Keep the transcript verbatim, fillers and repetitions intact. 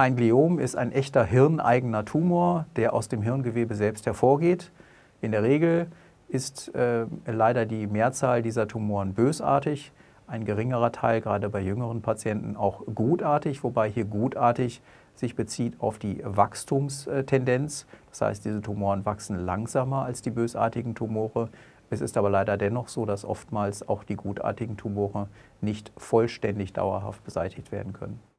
Ein Gliom ist ein echter hirneigener Tumor, der aus dem Hirngewebe selbst hervorgeht. In der Regel ist äh, leider die Mehrzahl dieser Tumoren bösartig, ein geringerer Teil, gerade bei jüngeren Patienten, auch gutartig, wobei hier gutartig sich bezieht auf die Wachstumstendenz. Das heißt, diese Tumoren wachsen langsamer als die bösartigen Tumore. Es ist aber leider dennoch so, dass oftmals auch die gutartigen Tumore nicht vollständig dauerhaft beseitigt werden können.